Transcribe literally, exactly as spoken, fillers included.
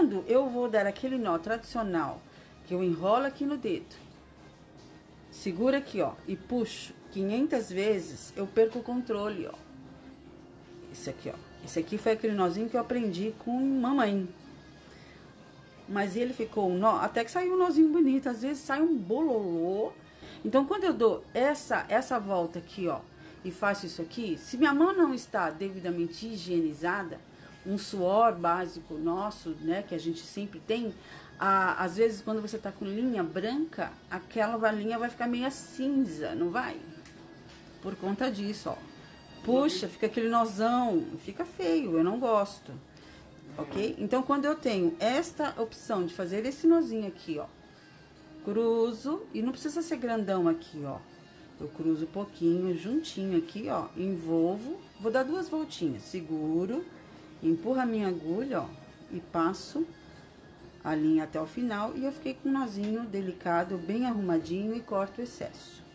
quando eu vou dar aquele nó tradicional, que eu enrolo aqui no dedo, segura aqui, ó, e puxo quinhentas vezes, eu perco o controle, ó. Esse aqui, ó. Esse aqui foi aquele nozinho que eu aprendi com mamãe. Mas ele ficou um nó, até que saiu um nozinho bonito. Às vezes sai um bololô. Então, quando eu dou essa, essa volta aqui, ó, e faço isso aqui, se minha mão não está devidamente higienizada, um suor básico nosso, né, que a gente sempre tem, a, às vezes quando você tá com linha branca, aquela linha vai ficar meio cinza, não vai? Por conta disso, ó. Puxa, fica aquele nozão, fica feio, eu não gosto, ok? Então, quando eu tenho esta opção de fazer esse nozinho aqui, ó, cruzo, e não precisa ser grandão aqui, ó. Eu cruzo um pouquinho, juntinho aqui, ó, envolvo, vou dar duas voltinhas, seguro, empurro a minha agulha, ó, e passo a linha até o final, e eu fiquei com um nozinho delicado, bem arrumadinho, e corto o excesso.